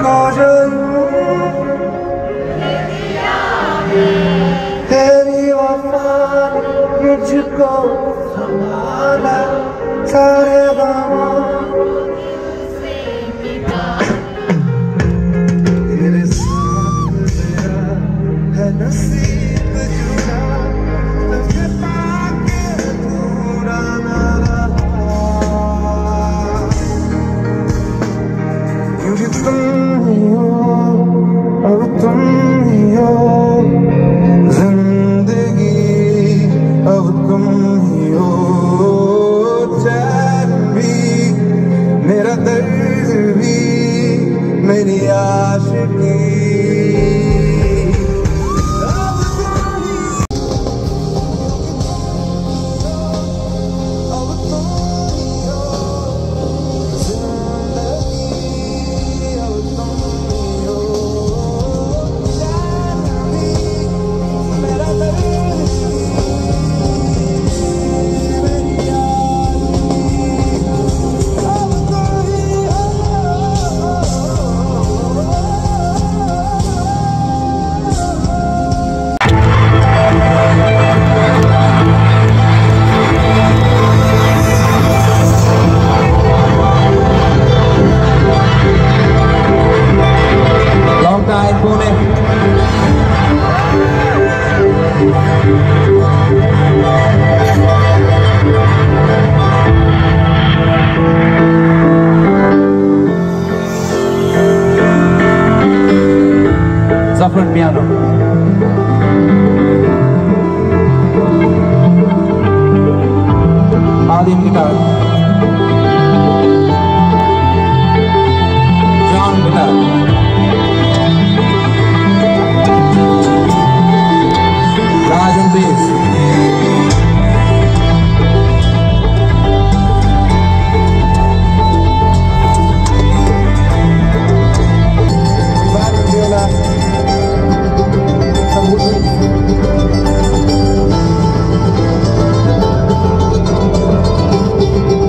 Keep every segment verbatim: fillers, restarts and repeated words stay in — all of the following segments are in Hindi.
जो तेरी वफा मुझको संभाला सारे गमों तेरे साथ मेरा है नसीब जुड़ा तुझे पाके पूरा ना रहा क्योंकि तुम ही हो अब तुम ही हो जिंदगी अब तुम ही हो चैन भी मेरा दर्द भी मेरी आशिकी Zafran piano. Adim guitar. John guitar. Raj on bass. Thank you.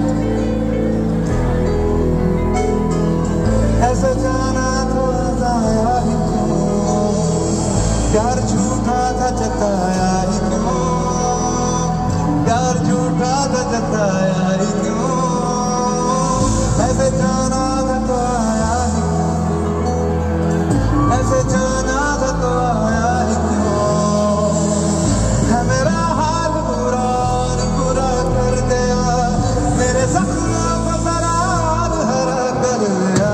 ऐसे जाना तो जाया ही क्यों, प्यार झूठा था जताया ही क्यों, प्यार झूठा था जताया ही क्यों, ऐसे जाना था तो आया ही क्यों, ऐसे जाना था तो आया ही क्यों, है मेरा हाल बुरा बुरा कर दिया, मेरे जख्मों को जरा हरा कर दिया।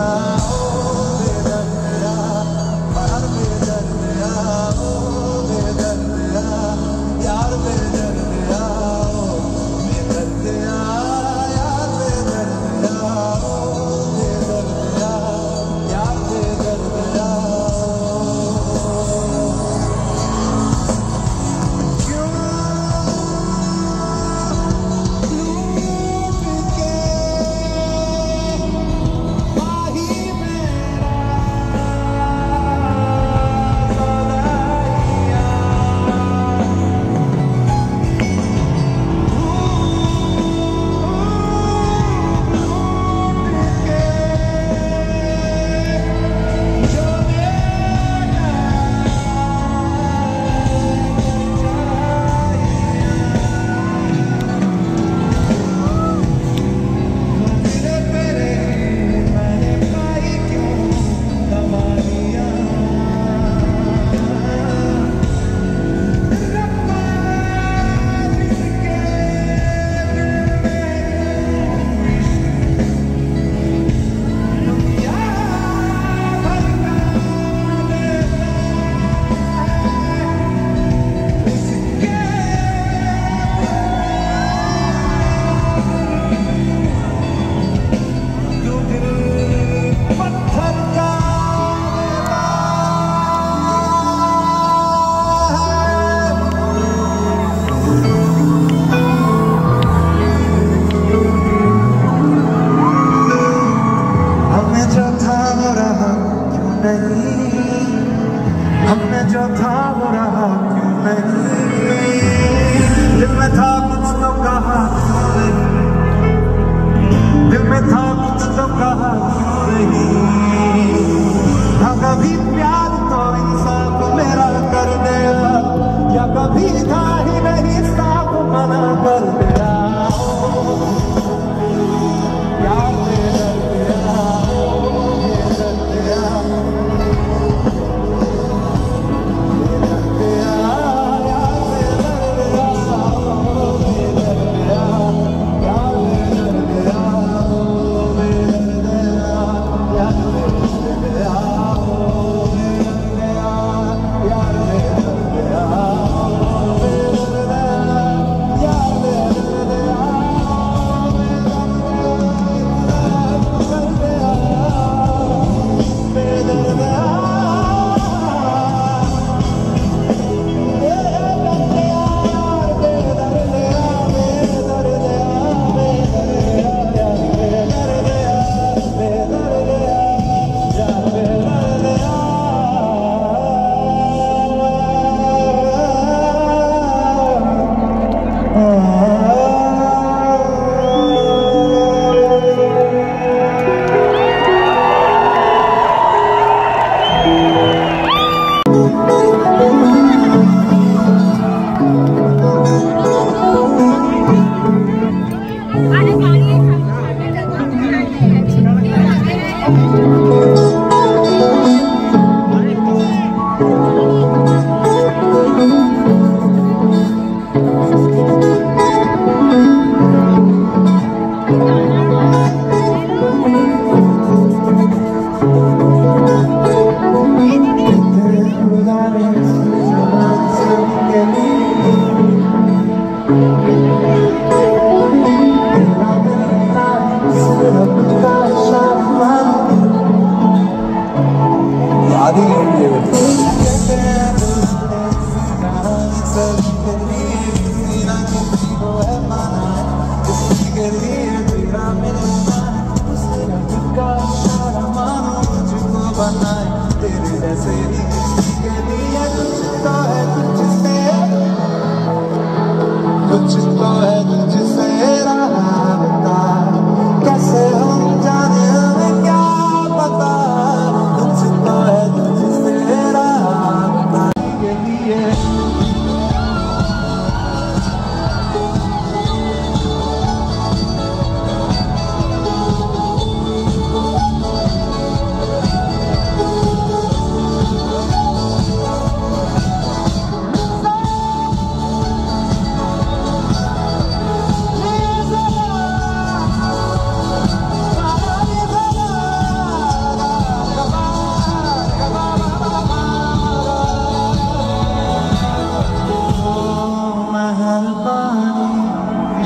हमने जो था वो रहा क्यों नहीं, दिल में था कुछ तो कहा क्यों नहीं, दिल में था कुछ तो कहा क्यों नहीं, था कभी प्यार तो इंसाफ मेरा कर दिया, या कभी था ही नहीं साफ मना कर दिया। प्यार दे दिया, दे दिया,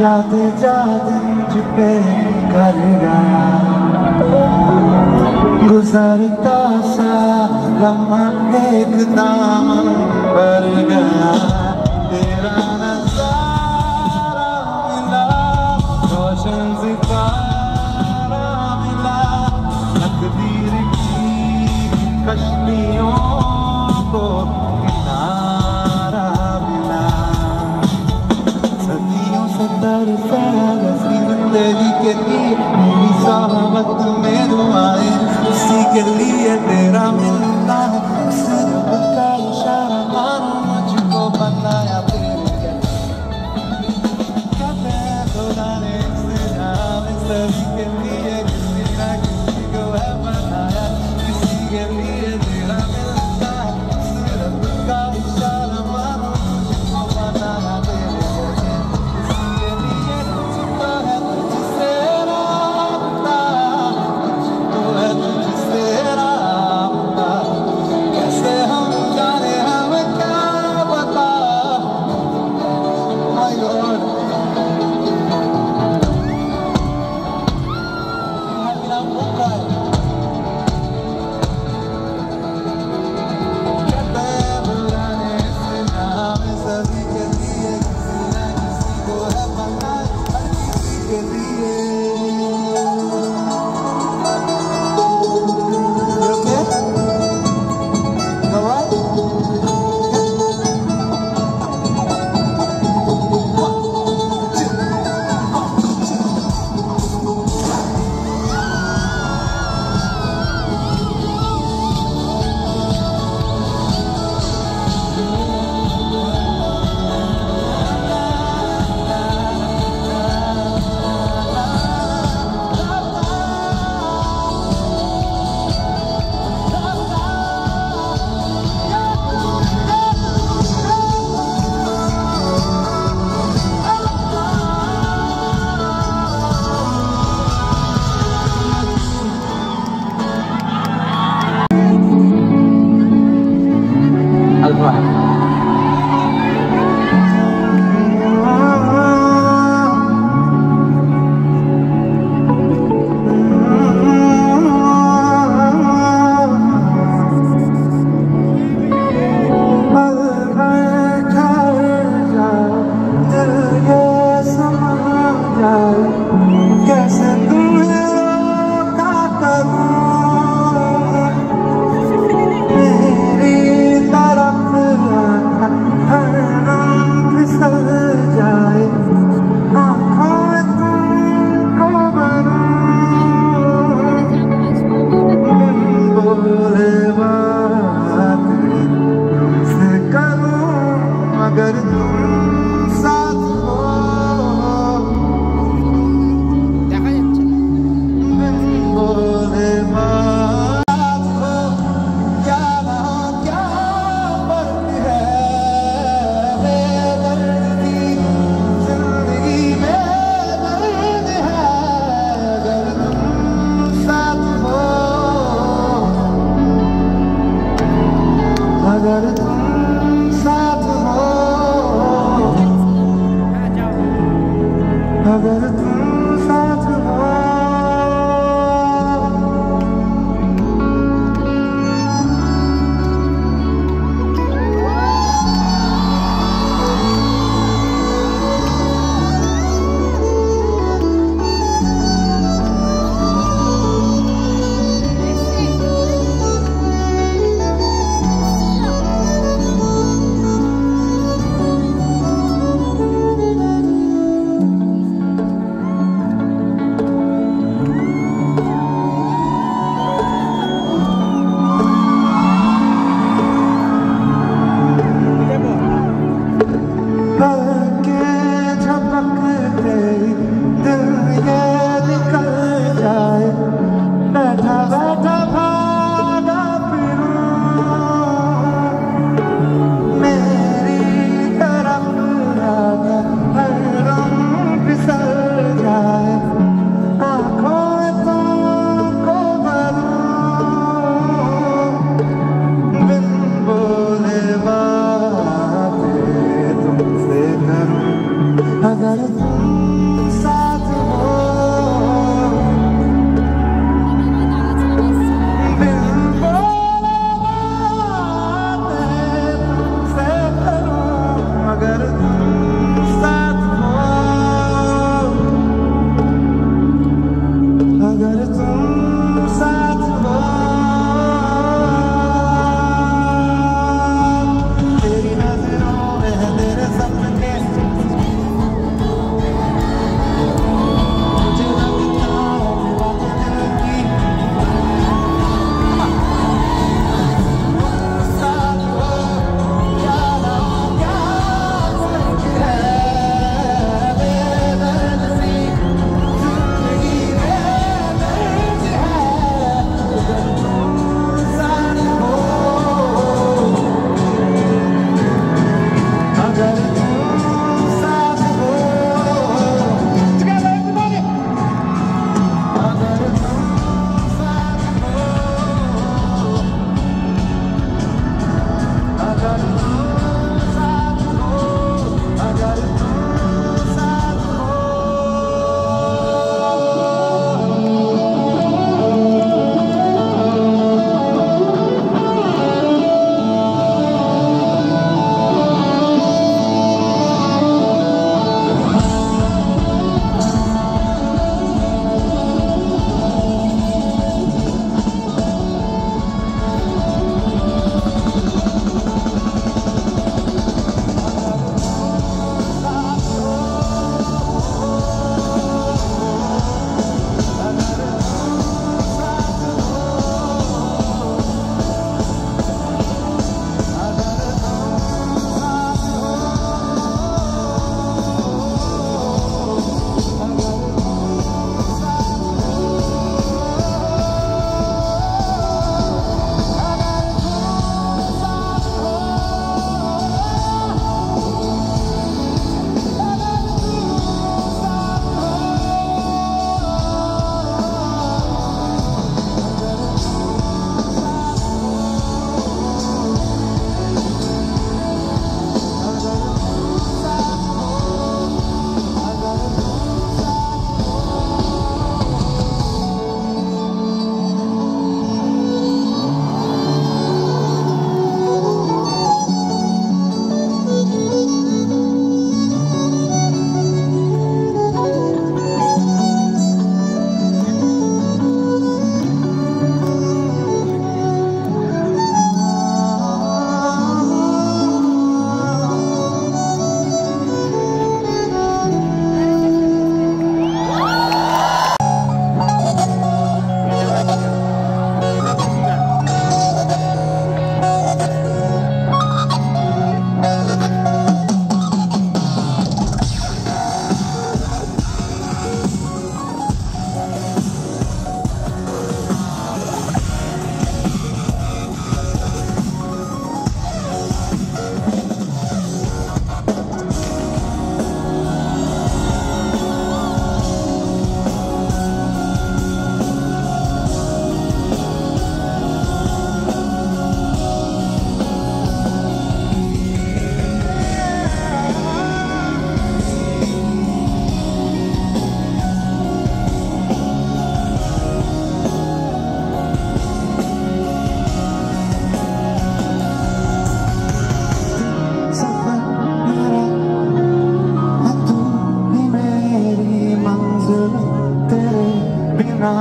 जाते जाते चुपे कर गया गुजरता सा लम्हा एकदम पर गया तेरा नजारा मिला रोशन सितारा मिला तकदीर की कश्तियों को किनारा मिला सदियों से तरसा जिंदगी के लिए मेरी साहबत में दुआएं उसी के लिए तेरा मिलना है सिर्फ का इशारा मानो मुझको बनाया तेरे कहते हैं खुदा ने इससे जाने सभी के लिए किसी ना किसी को है बनाया किसी के लिए तेरा मिलना है सिर्फ का इशारा मानो मुझको बनाया तेरे किसी के लिए कुछ तो है तुझसे राबता कुछ तो है तुझसे राबता कैसे हम जाने हमें क्या पता माय गॉड मेरा मौका है कहते हैं बुलाने से नाम सभी के लिए किसी ना किसी को है पता हर किसी के लिए ओके ऑलराइट Alfa. कैसे तुम्हें रोका करूं मेरी तरफ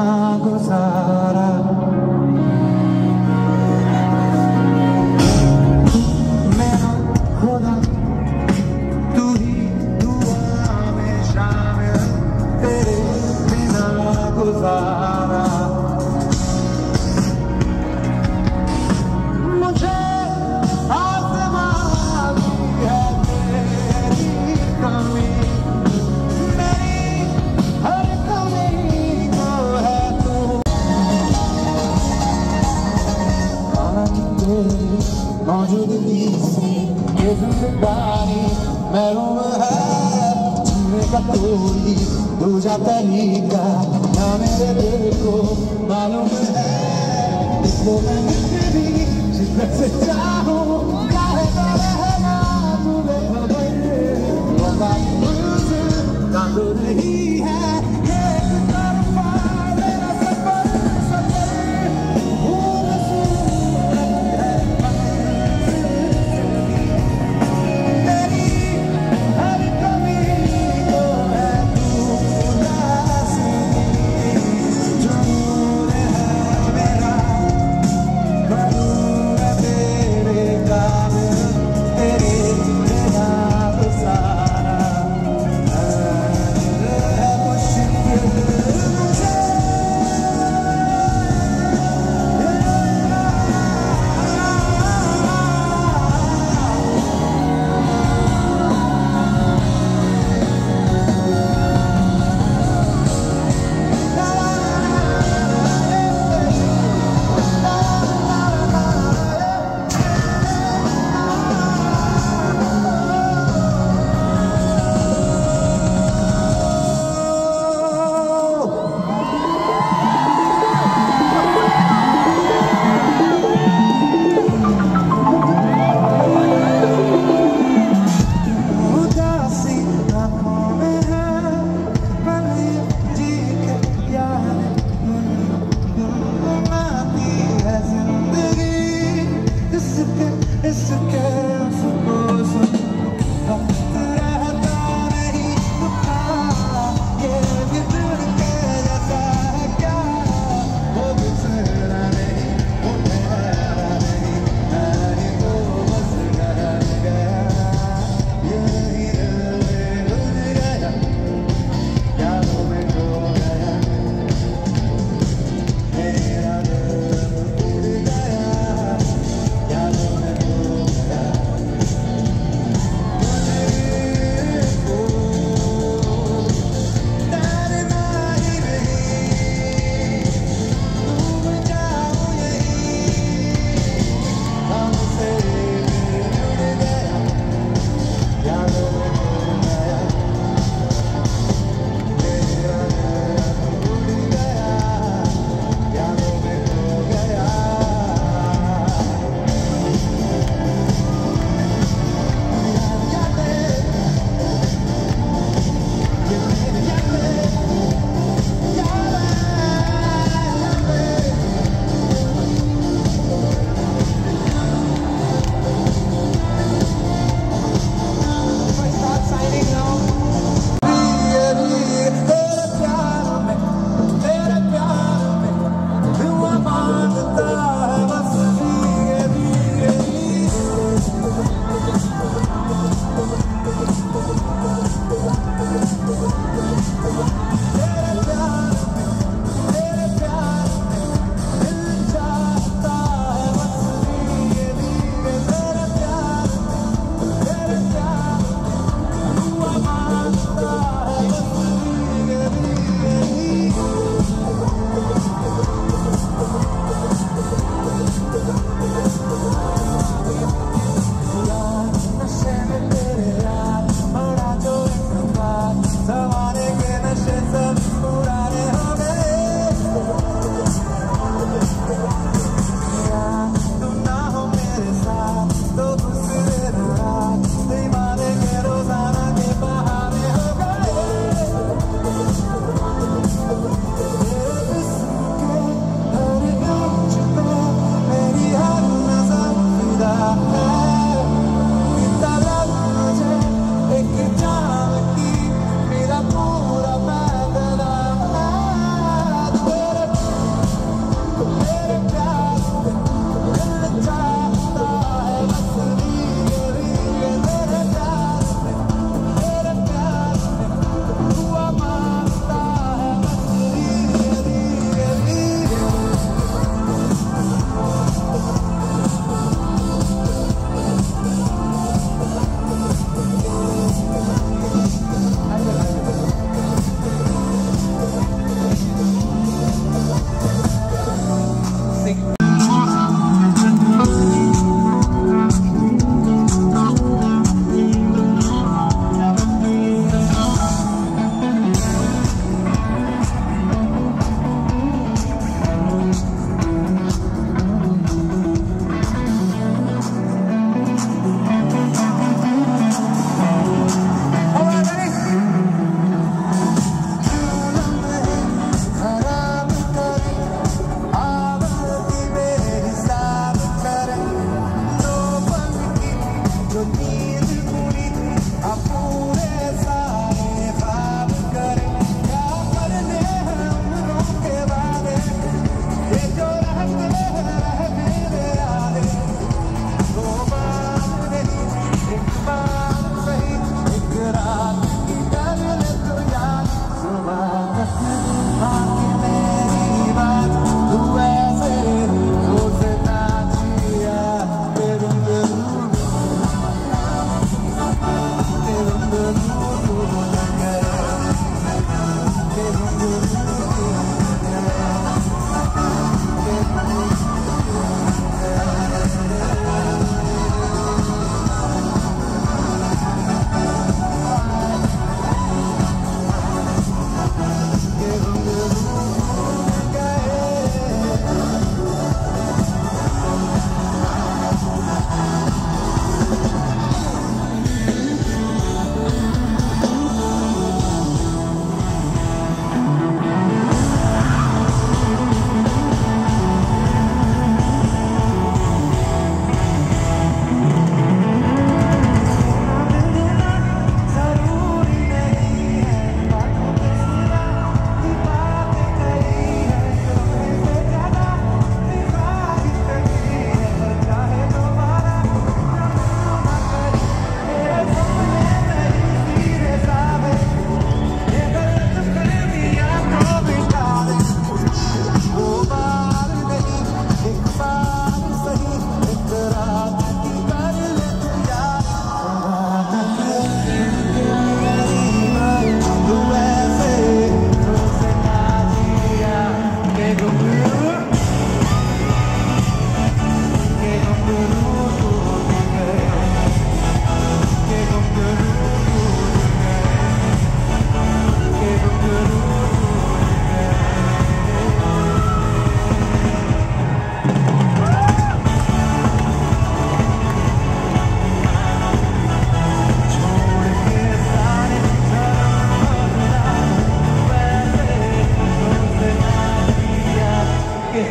गुजारा मेरा खुदा तू ही दुआ में शामिल तेरे बिना गुजारा मुझे आसमां की है तेरी कमी मेरी हर कमी को है तू तेरी मौजूदगी से ये जिंदगानी महरूम है जीने का कोई दूजा तरीका ना मेरे दिल को मालूम है इसलिए मैं तेरी शिद्दत से चाहूं चाहे तो रहना तुझे खबर वो बात मुझसे काबू नहीं है एक तरफा मेरा सफर सफर भूल सूरत है तेरी हर कमी को है तू नाज़ी जुनून है मेरा करूँ मैं तेरे काबिल तेरे बिना गुजारा है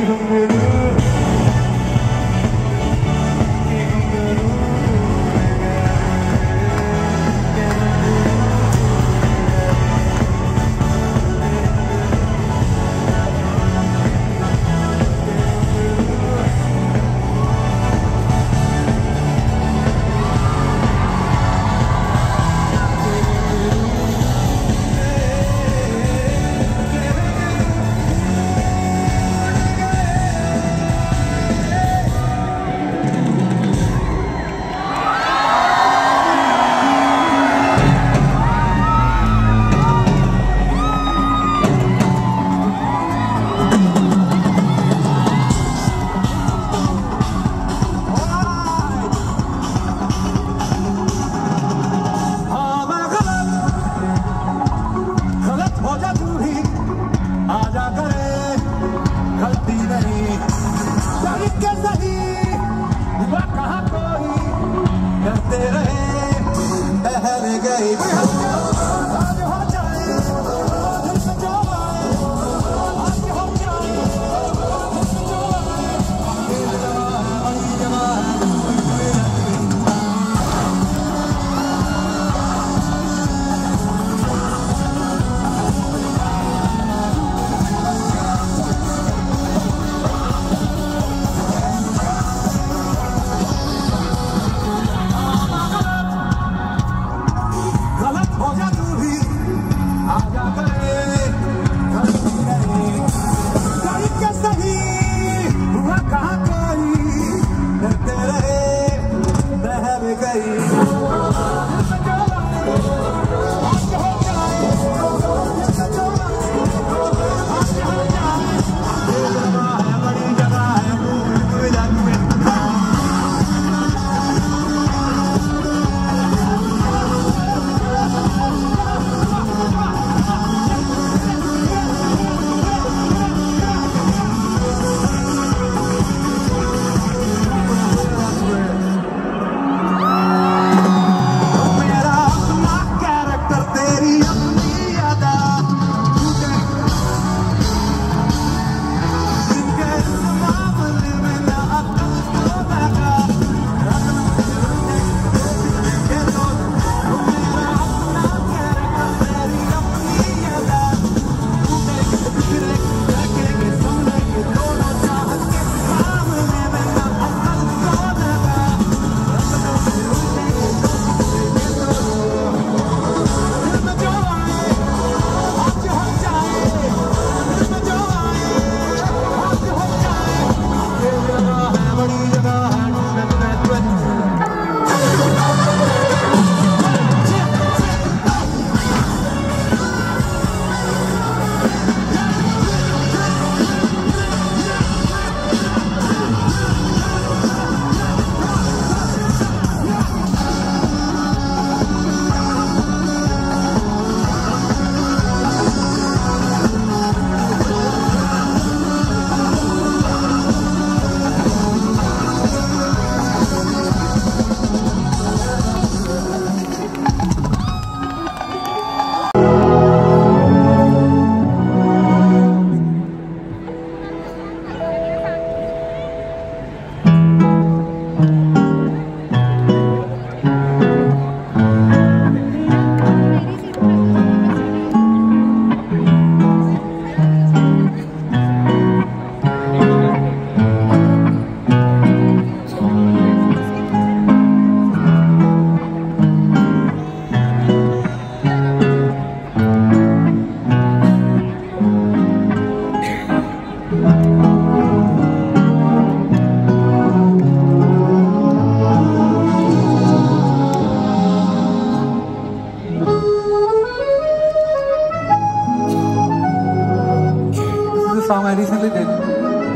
song I recently did on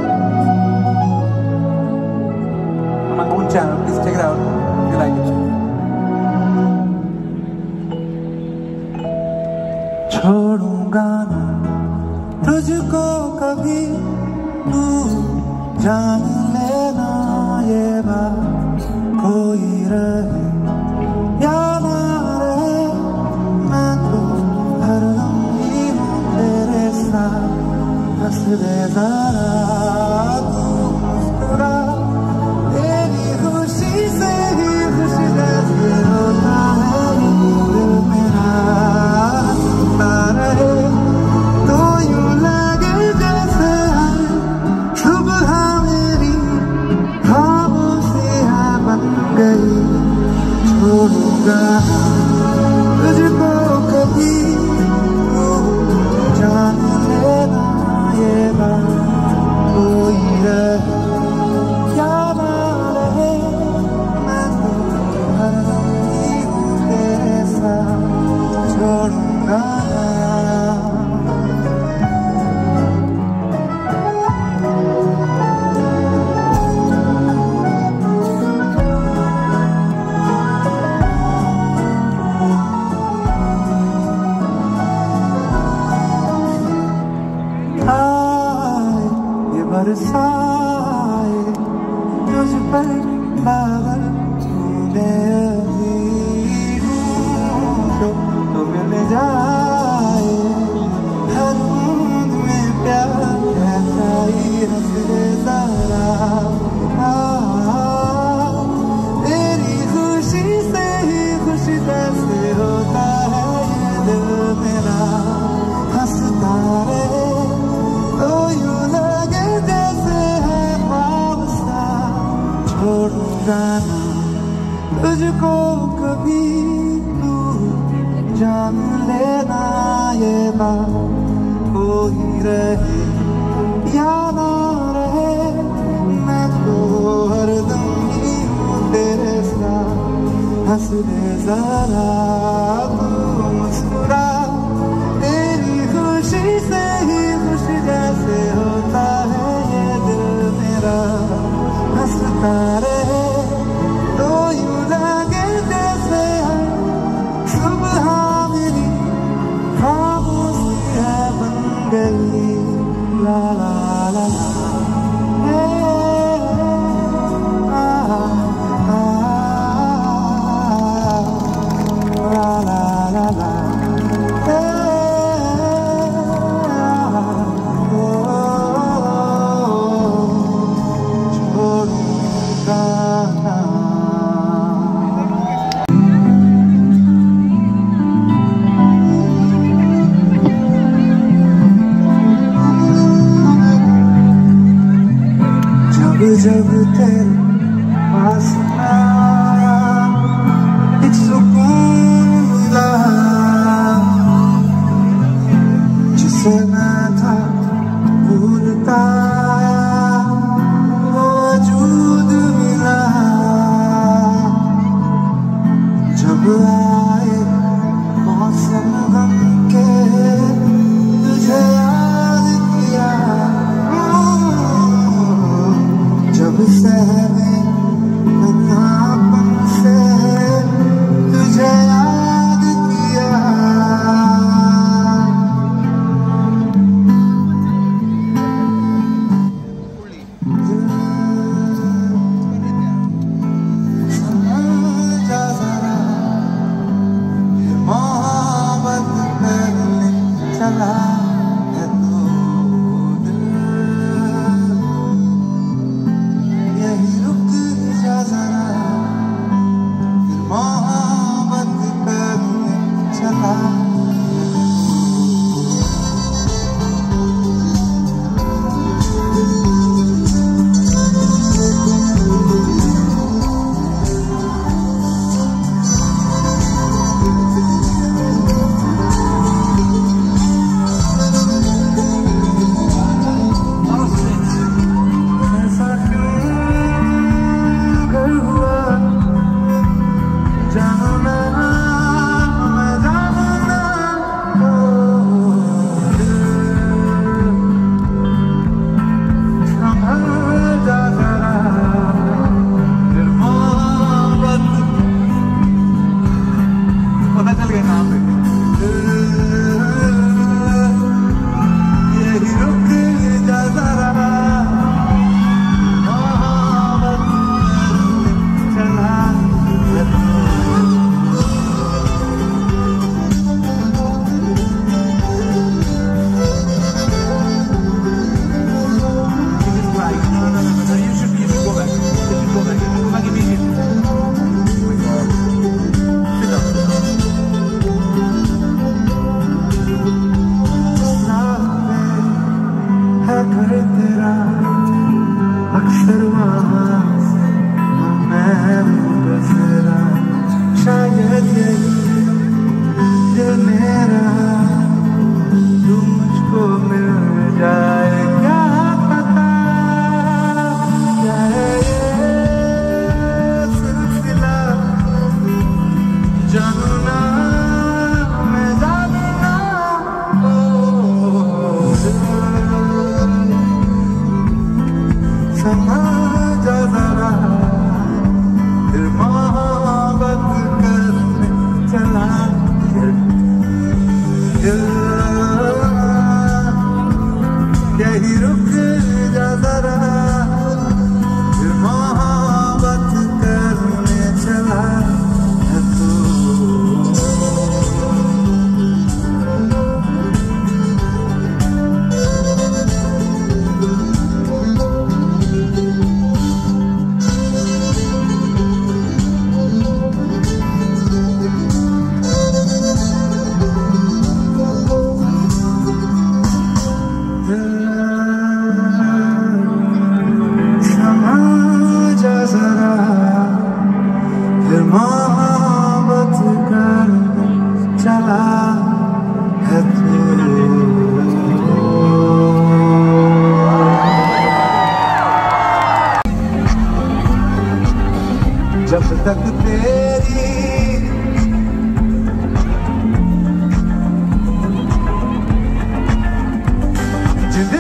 my own channel. Please check it out if you like it. छोड़ूंगा ना तुझको कभी, तू जान लेना ये बात, कोई रहे या ना रहे, मैं तो हरदम ही हूँ तेरे साथ, हंस दे ज़रा। मुस्कुरा तेरी खुशी से ही खुशी जैसे होता है दिल मेरा हंसता रहे तो यूं लगे जैसे हर सुबह मेरी खामोशियां बन गई छोड़ूंगा तुझको कभी तू जान लेना ये बात कोई रहे क्या ना रहे मैं तो हर ही हूँ तेरे साथ छोड़ूंगा बरसाए तुझ पर बादल छूने तो, तो मिल जाए हर बूंद में प्यार ऐसा ही हंस दे जरा तेरी खुशी से ही खुशी जैसे होता है ये दिल मेरा हंसता रहे तो यूं लगे जैसे है ख्वाब सा छोड़ूंगा ना तुझको कभी तू जान लेना ये बात कोई रहे या ना रहे मैं तो हरदम ही हूँ तेरे साथ हंस दे जरा तू मुस्कुरा तेरी खुशी से ही खुशी जैसे होता है ये दिल मेरा हंसता रहे तो यूं लगे जैसे है सुबह मेरी खामोशियां बन गई ला ला ला ला हे, आ, आ, ला ला ला ला हे, जब तेरे पास आया एक सुकून मिला जिसे मैं था भूलता वो वजूद मिला जब आए मौसम गम के तुझे याद किया जब सहमे नन्हापन से तुझे याद किया समझ जरा फिर मोहब्बत करने चला दिल यही रुक जा जरा फिर मोहब्बत करने चला है तू। मोहब्बत करने चला है तू। जब तक तेरी जिंद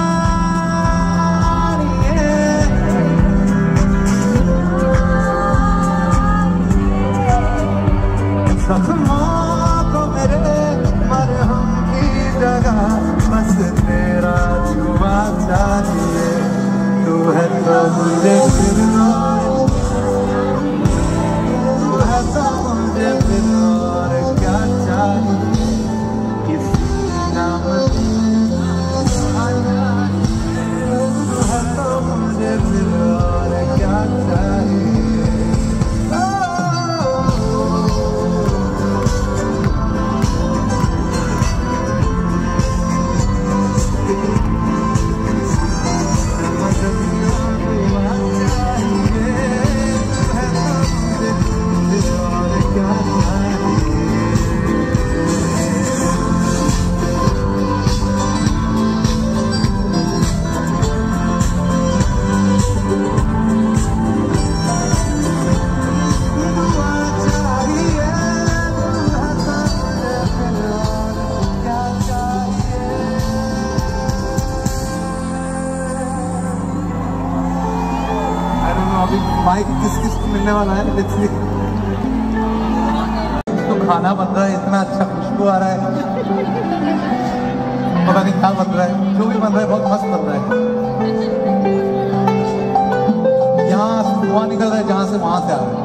जानी है जख्मों को मेरे मरहम की जगह बस तेरा जुआ चाहिए। तू है तो मुझे फिर तू है तो मुझे फिर और क्या चाहिए। किसी नाम तू है तो मुझे फिर और क्या चाहिए। माइक किस किस को मिलने वाला है लिटरली। तो खाना बन रहा है, इतना अच्छा खुशबू आ रहा है, पता नहीं क्या बन रहा है, जो भी बन रहा है बहुत मस्त बन रहा है। यहाँ धुआं निकल रहा है जहाँ से वहां से आ रहा है।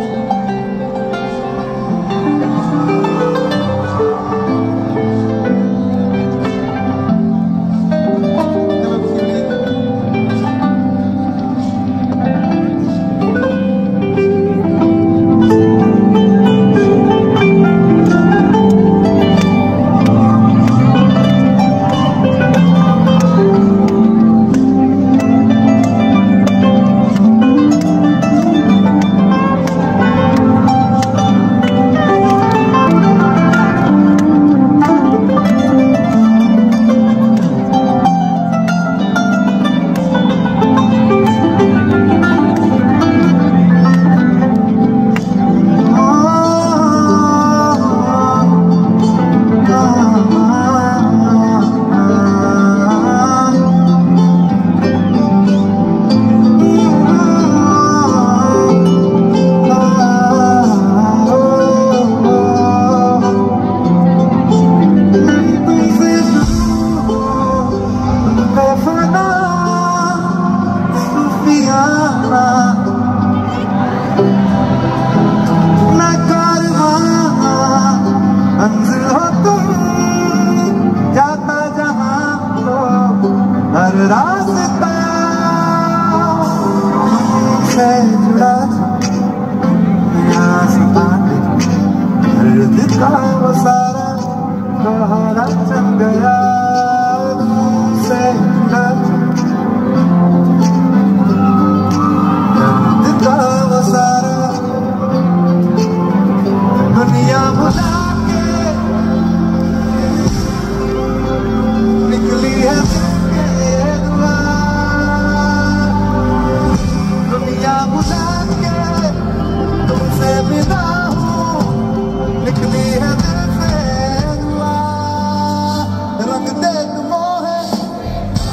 रास्ता से जुड़ा दर्द का वो सारा गहरा चल गया से जुड़ा दर्द का वो सारा दुनिया भुला के निकली है निकली है दिल से दुआ रंग दे तुमो है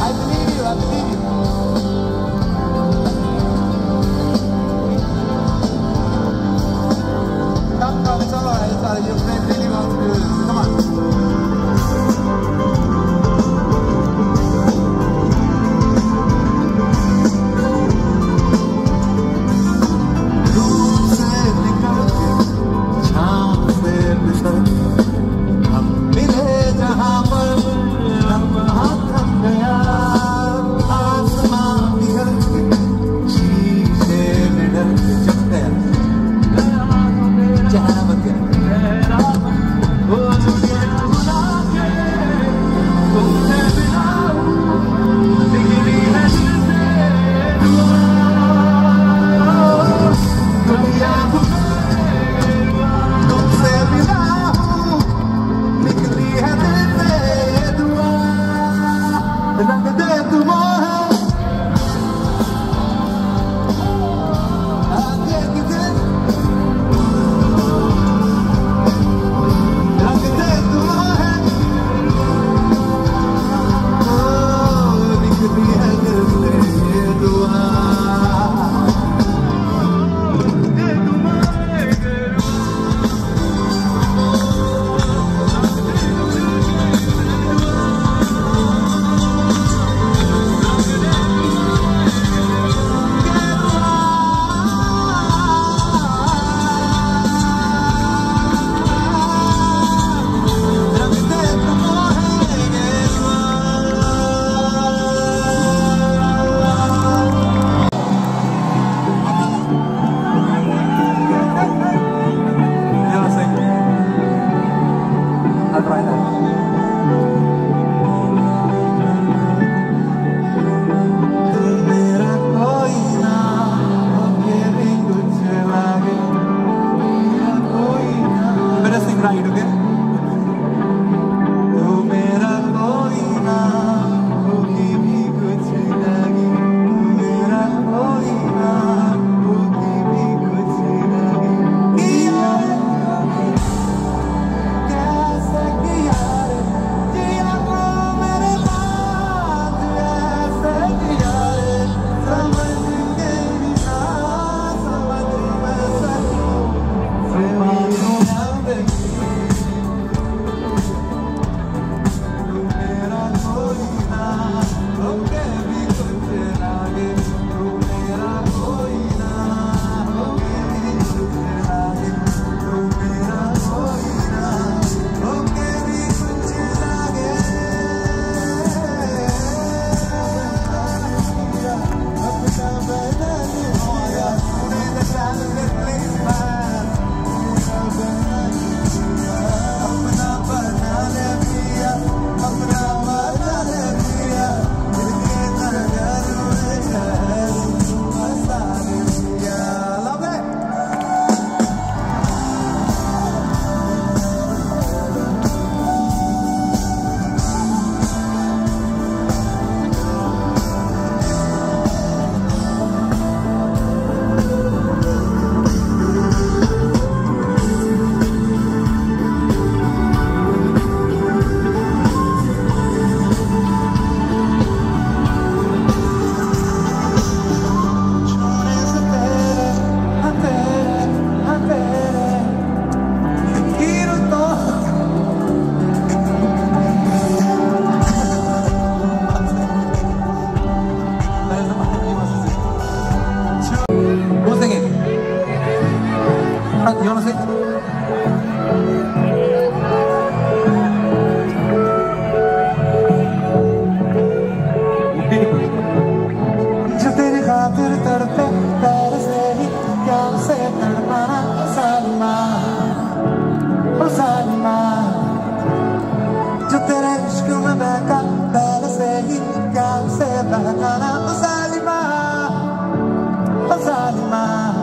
कुर्बाना ओ जालिमा ओ जालिमा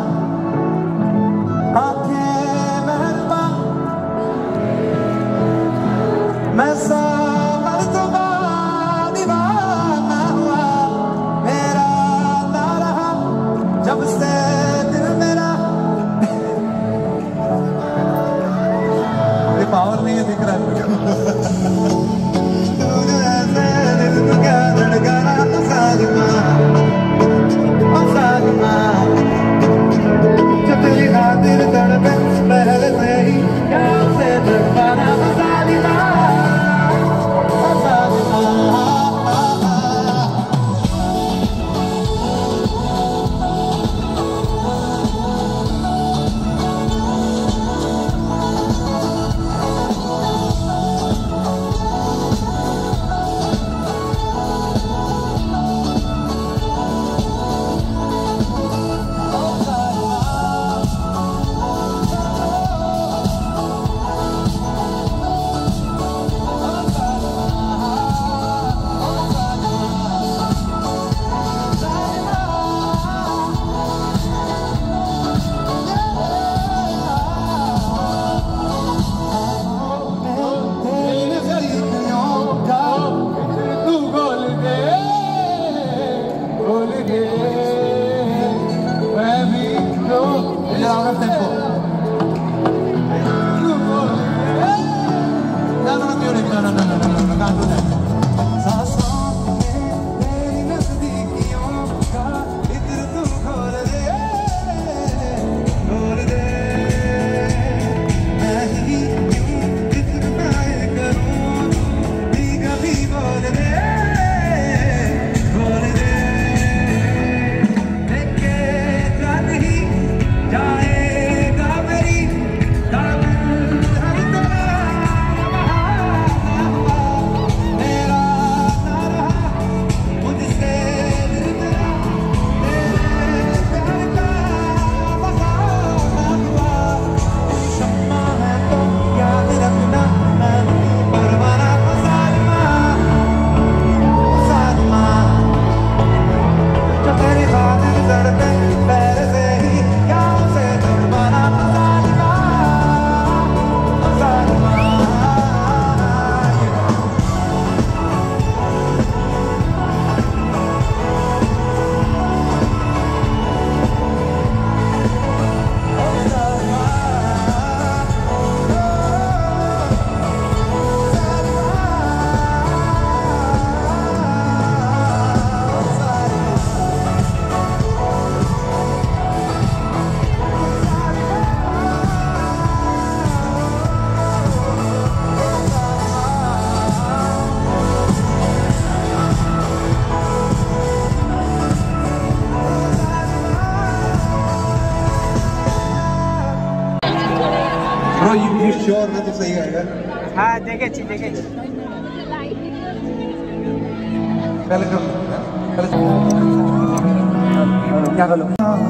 आंखें मेहरबा मैं सावर तुबा दीवाना हुआ मेरा ना रहा जब से दिल मेरा ये पावर नहीं है दिख रहा है तूने ऐसे दिल को क्या धड़काना ओ जालिमा ओ जालिमा जो तेरी खातिर तड़पे पहले से ही क्या से तड़पाना ओ जालिमा ओ जालिमा out of tempo. No, no, no, music. No, no, no, no, no, no, I can't do that. Bro, you, you sure that it's सही आएगा? हाँ देखे ची देखे ची पहले कर पहले क्या कर लो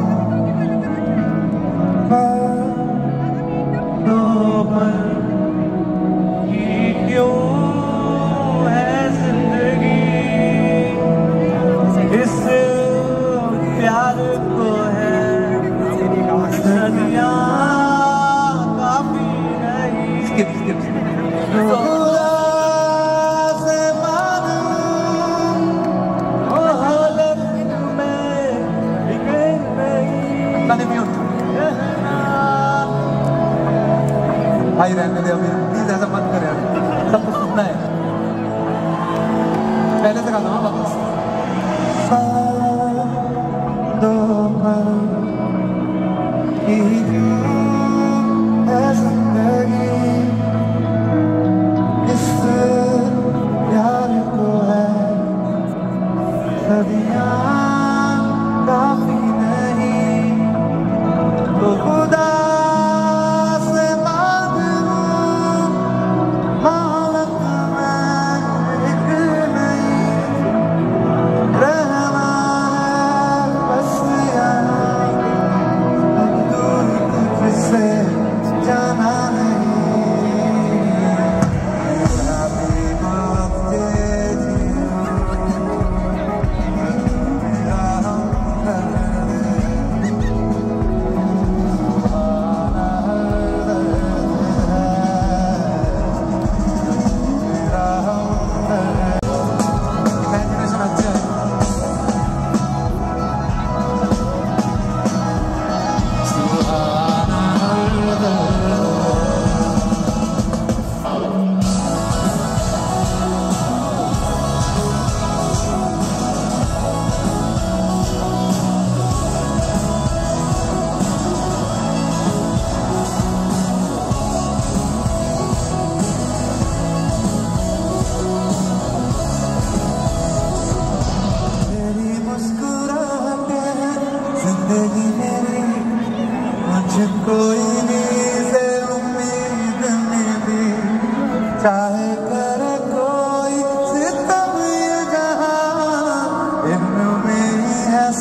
दो पल की क्यों है जिंदगी इस प्यार को है सदियां Skip, skip, skip. भाई रहने दे अभी प्लीज ऐसा मत कर यार सब कुछ सुनना है पहले से गाना वापस दो पल की काफी नहीं तो खुदा से मांग लूं मोहब्बत में एक नहीं रहना है बस यहाँ दूर तुझसे जाना नहीं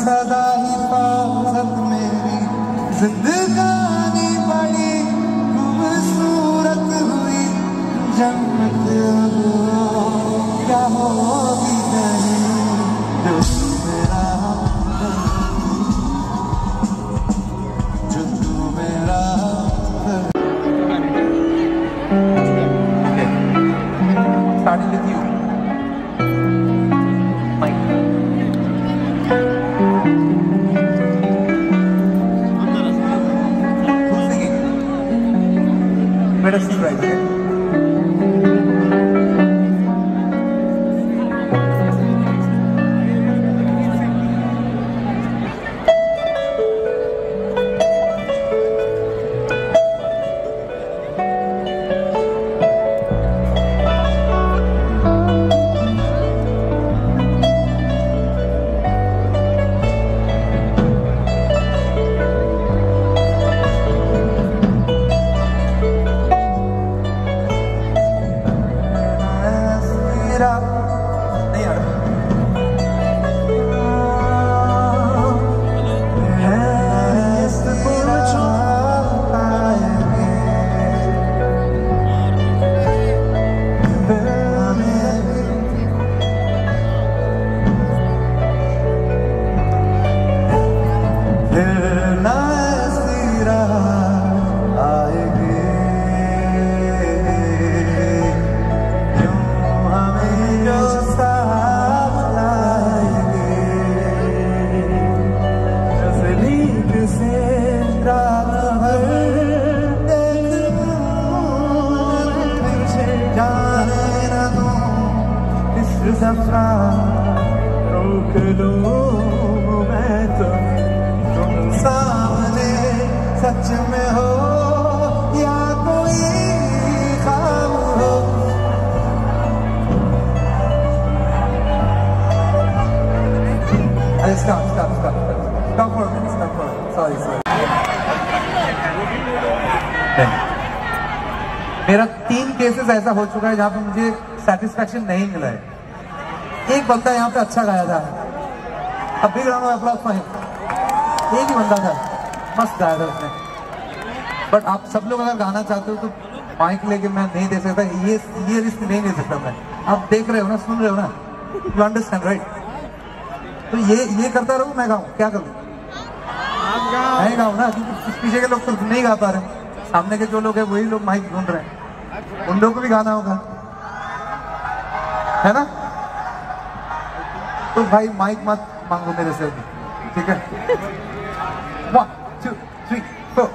सदा हिफाजत मेरी जिंदगानी बड़ी खूबसूरत हुई जन्नत क्या होगी नहीं जो मेरा जो तू मेरा Starting with you. Mike. Who's singing? Better sing right, okay? नहीं आ रहा दफा रोक लो मैं तो तुम सामने सच में हो या कोई ख्वाब हो अरे stop, stop, stop, stop. Stop for a minute, stop for a minute. Sorry, sorry. मेरा तीन केसेस ऐसा हो चुका है जहाँ पे मुझे सेटिस्फैक्शन नहीं मिला है। एक बंदा यहाँ पे अच्छा गाया था, अब big round of applause for him. एक ही बंदा था, मस्त गाया था उसने। बट आप सब लोग अगर गाना चाहते हो तो माइक लेके मैं नहीं दे सकता, ये ये रिस्क नहीं ले सकता मैं। आप देख रहे हो ना, सुन रहे हो ना, यू अंडरस्टैंड राइट? तो ये ये करता रहूं, मैं गाऊं, क्या करूं? मैं गाऊं ना, क्योंकि पीछे के लोग तो नहीं गा पा रहे, सामने के जो लोग हैं वही लोग माइक ढूंढ रहे हैं, उन लोगों को भी गाना होगा, है ना? तो भाई माइक मत मांगो मेरे से भी, ठीक है? One two three four.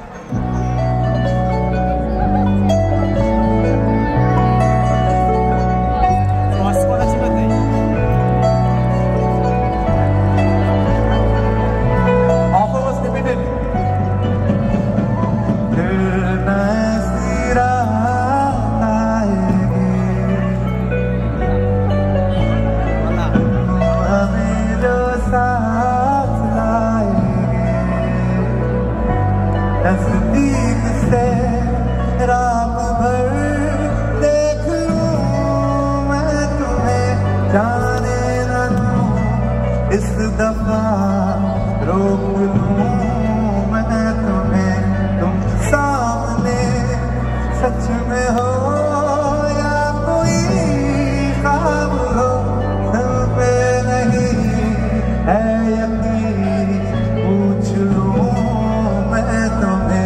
नज़दीक से रात भर देख लूं मैं तुम्हें, जाने न दूं इस दफा रोक लूं मैं तुम्हें, तुम सामने सच में हो या कोई ख्वाब हो, दिल पे नहीं है यकीन, पूछ लूं मैं तुम्हें।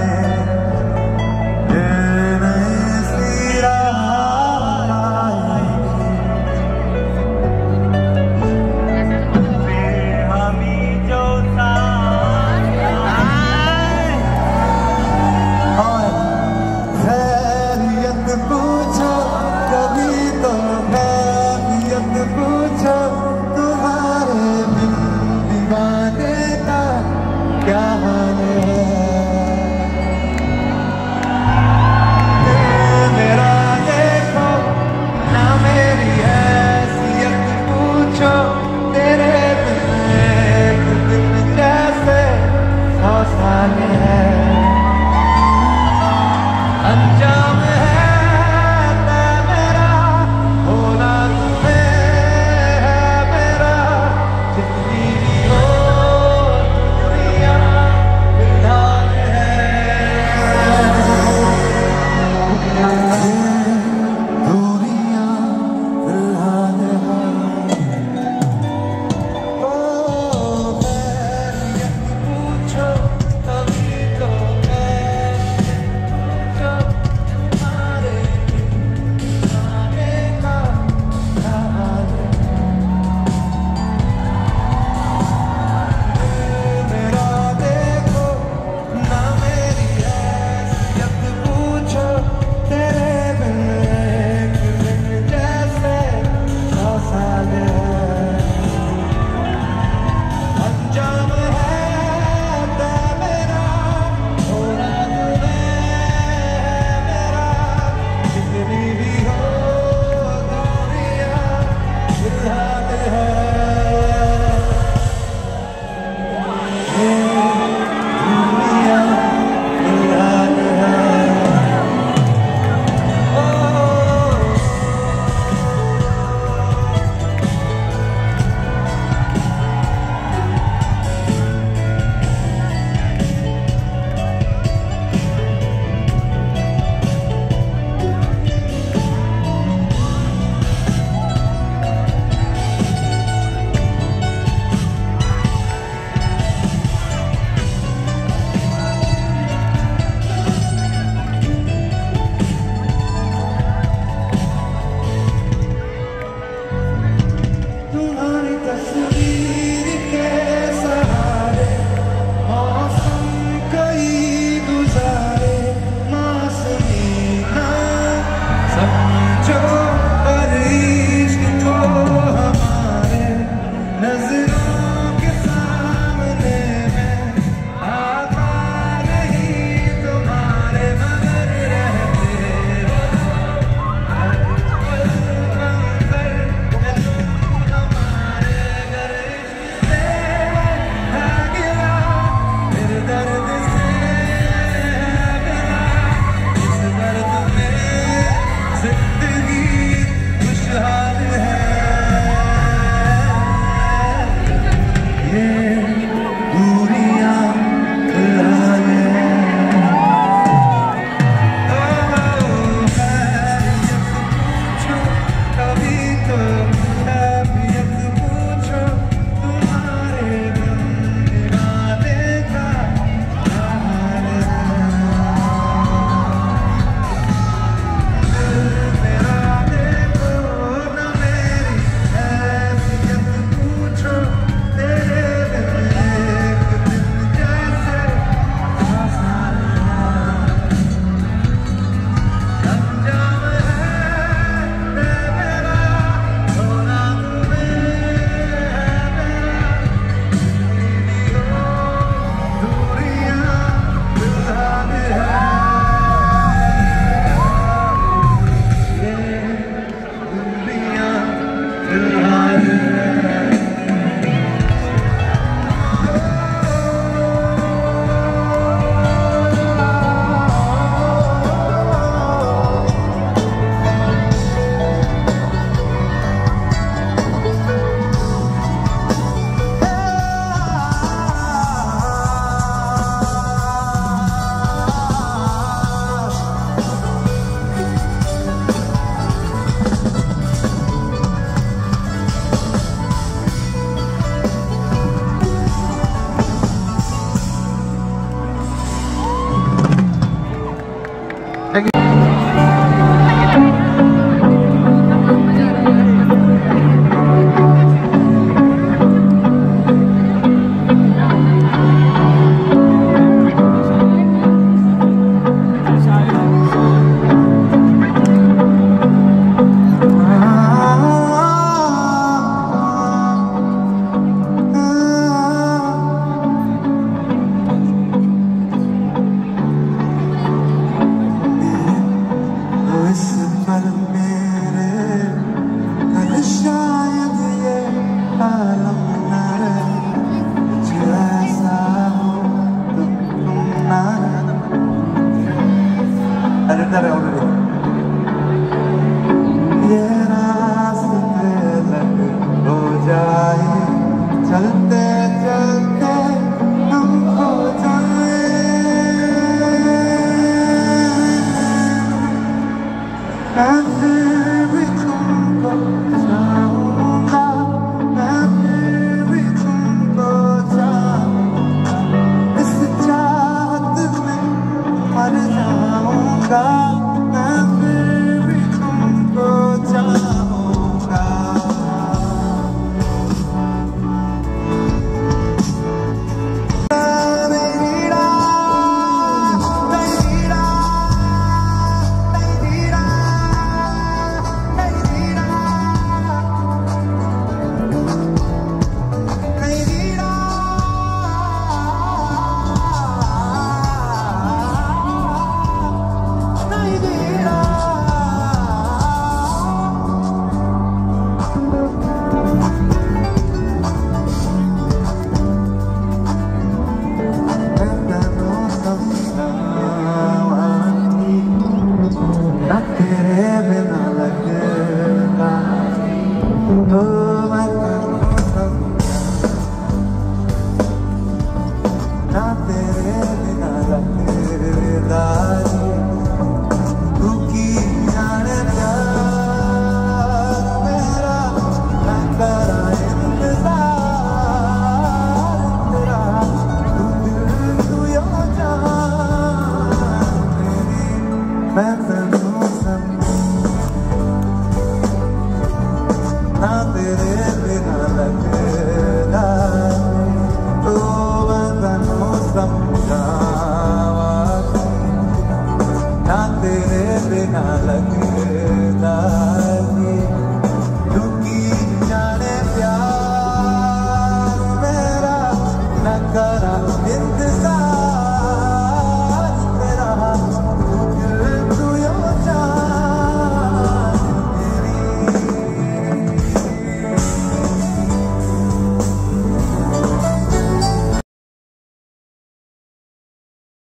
करा इंतजार